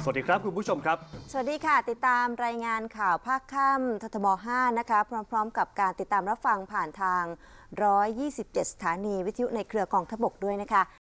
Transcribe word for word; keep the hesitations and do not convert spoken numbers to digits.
สวัสดีครับคุณผู้ชมครับสวัสดีค่ะติดตามรายงานข่าวภาคค่ำททบห้านะคะพร้อมๆกับการติดตามรับฟังผ่านทางหนึ่งร้อยยี่สิบเจ็ดสถานีวิทยุในเครือกองทพบกด้วยนะคะ